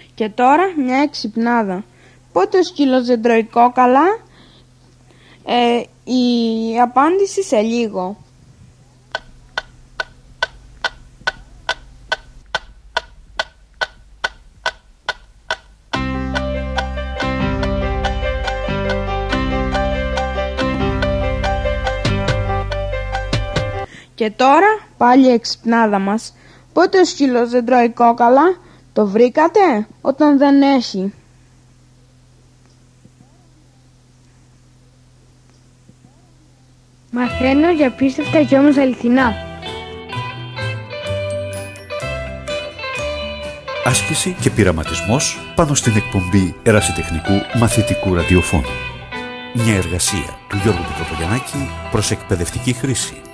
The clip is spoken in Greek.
Και τώρα μια εξυπνάδα. Πότε ο σκύλος δεν τρώει κόκαλα? Η απάντηση σε λίγο. Και τώρα πάλι η εξυπνάδα μας. Πότε ο σκύλος δεν τρώει κόκαλα? Το βρήκατε? Όταν δεν έχει. Μαθαίνω για απίστευτα και όμως αληθινά. Άσκηση και πειραματισμός πάνω στην εκπομπή ερασιτεχνικού μαθητικού ραδιοφώνου. Μια εργασία του Γιώργου Πετροπογιαννάκη προς εκπαιδευτική χρήση.